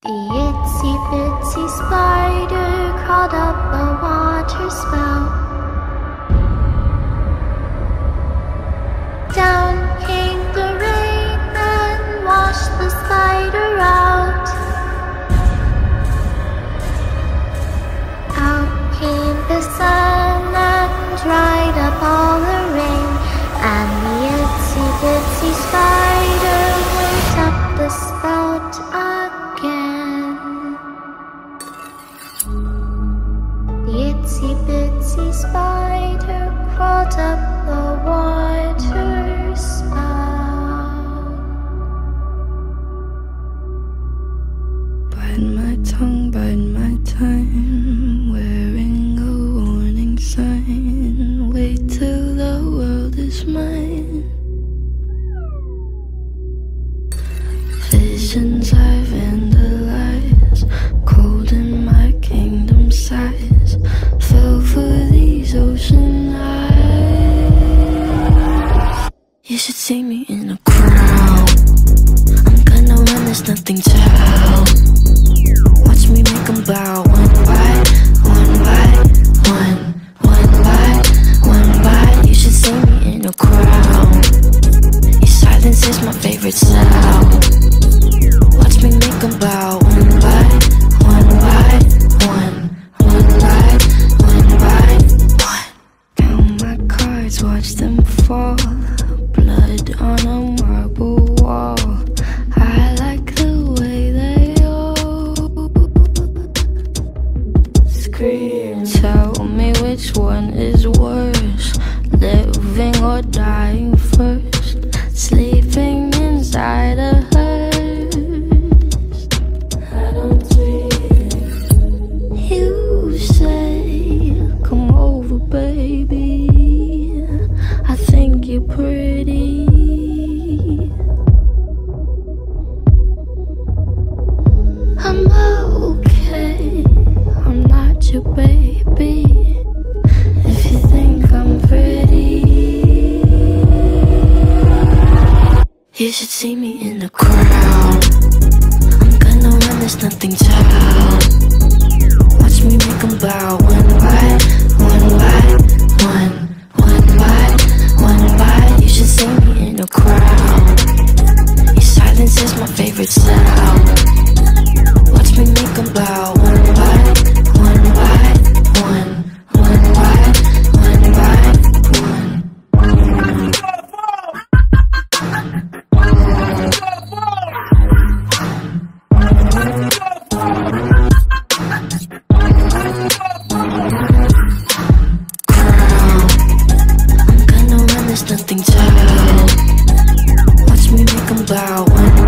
The itsy bitsy spider crawled up a water spout. Down came the rain and washed the spider out. Out came the sun and dried up all the rain, and the itsy bitsy spider went up the spout again. The itsy bitsy spider crawled up the water spout. Bite my time, wearing a warning sign. Wait till the world is mine. Visions I vandalize, cold in my kingdom size. Fell for these ocean eyes. You should see me in a crowd. I'm gonna run, there's nothing to help. Watch me make them bow, one by one by one, one by one by. You should see me in a crowd. Your silence is my favorite sound. Watch me make them bow, one by one by one, one by one by one. Count my cards, watch them fall. Blood on a marble wall. I like the way they all scream. Tell me which one is worse, living or dying first. Sleeping inside a hearse. I don't dream. You say, come over, baby. I think you're pretty. I'm okay, I'm not your baby. If you think I'm pretty, you should see me in the crowd. I'm gonna run, there's nothing to help. Watch me make them bow, one by one by one, one by one by. You should see me in a crowd. Your silence is my favorite sound. Watch me make them bow, one by one by one, one by one by one. Crowd, I'm gonna run, there's nothing to help. Watch me make them bow, one